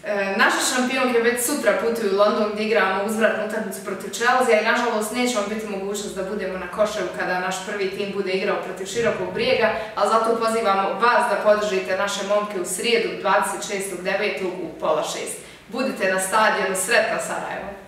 Naše šampionke već sutra putuju u London gdje igramo uzvratnu utakmicu protiv Chelsea i nažalost nećemo biti mogućnost da budemo na Koševu kada naš prvi tim bude igrao protiv Širokog Brijega, ali zato pozivamo vas da podržite naše momke u srijedu 26.9. u pola 6. Budite na stadionu, sretno Sarajevo!